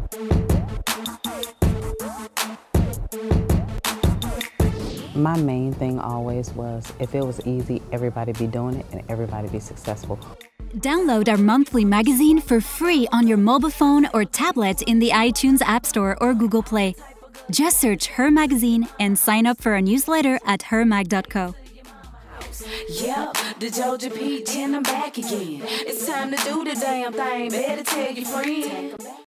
My main thing always was, if it was easy, everybody be doing it and everybody be successful. Download our monthly magazine for free on your mobile phone or tablet in the iTunes App Store or Google Play. Just search Her Magazine and sign up for our newsletter at hermag.co. Yep, the Georgia Peach and I'm back again. It's time to do the damn thing. Better tell your friend.